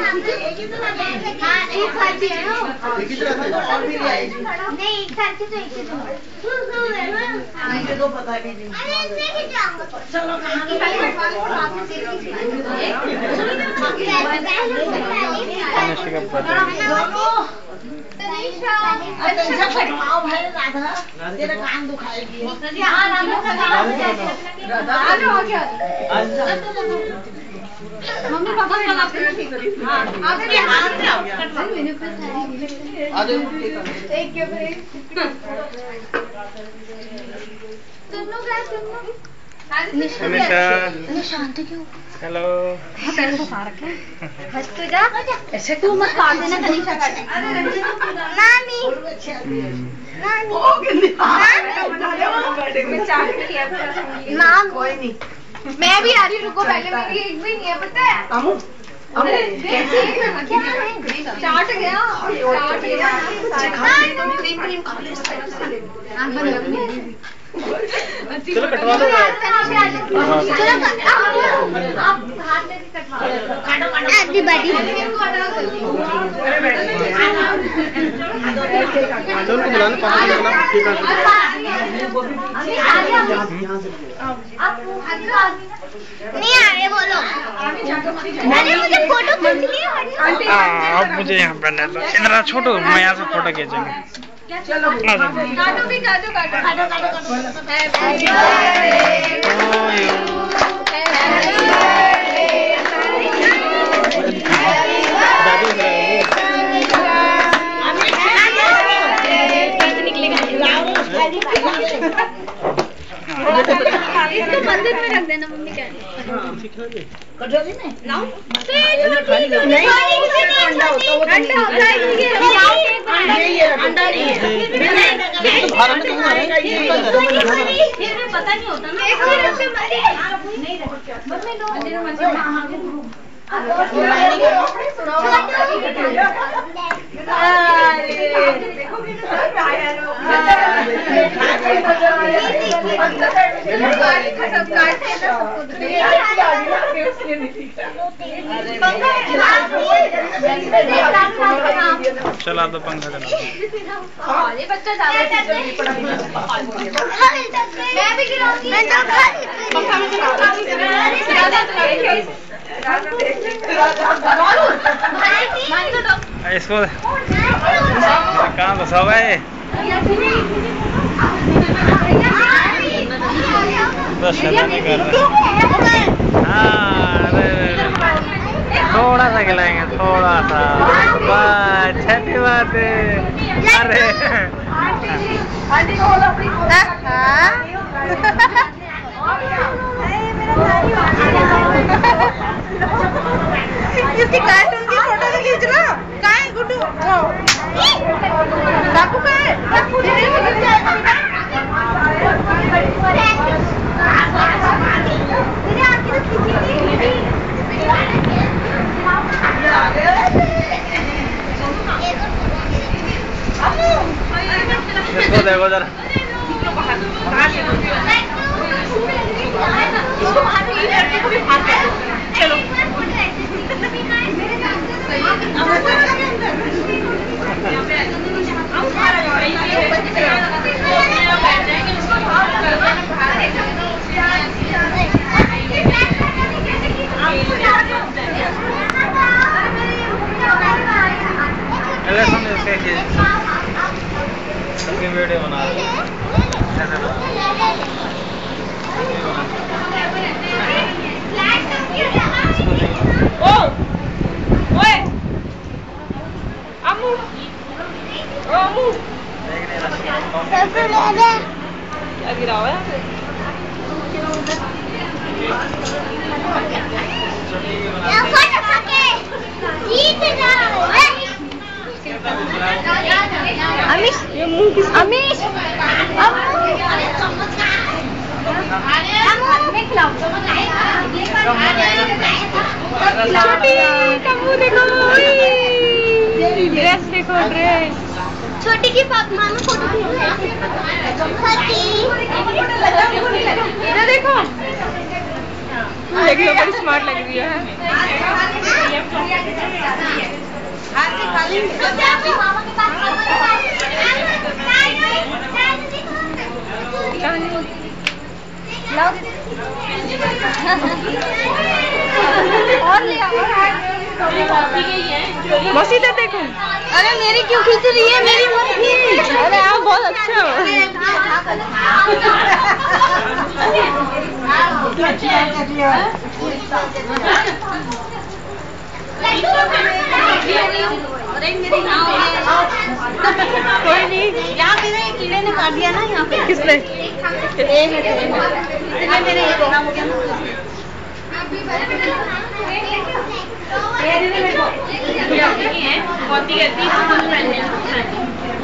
एक साल की है नहीं, एक साल की तो एक ही तो पता भी नहीं। चलो तेरा कान दुखाएगी। मम्मी पापा शांति क्यों? हेलो। ऐसे तू मत काट देना तनीषा का। नानी नाम कोई नहीं। मैं भी आ रही हूँ, रुको पहले, मेरी एक भी नहीं है पता है। चाट गया चलो कटवा दो। चलो बुलाना पापा नहीं आ रहे बोलो। अरे मुझे फोटो खींचनी है। अब मुझे यहाँ बनना है। इतना छोटो मैं यहाँ से फोटो खींचूंगा। चलो काटो भी काटो। इसको मंदिर में रख देना मम्मी कह रही है। कटोरी में लाऊं? पता नहीं होता ना। चला तो पंखा चला। ये बच्चा मैं भी गिराऊंगी। मैं तो पंखा में इसको कहाँ बसा हुआ है? बस नहीं कर रहा। हाँ थोड़ा सा खिलाएंगे, थोड़ा सा बस। छठी बात है। अरे इसकी कार्टून की फोटो तो खींच लो। कहाँ है गुड्डू? बापू कहाँ है? इसको देखो जरा। चलो वीडियो बना रहे हैं। क्या गिरा हुआ है? अमीश, अमीश, छोटी कबू देखो, ड्रेस देखो, ड्रेस छोटी की मामा फोटो देखो, देख लो बड़ी स्मार्ट लग रही है। और ले आओ। बस इधर देखो। अरे मेरी क्यों खींच रही है? मेरी मत खींच। अरे आप बहुत अच्छे हो। कोई नहीं, यहाँ मेरे कीड़े ने काट दिया ना यहाँ पे। किसने? मेरे बहुत ही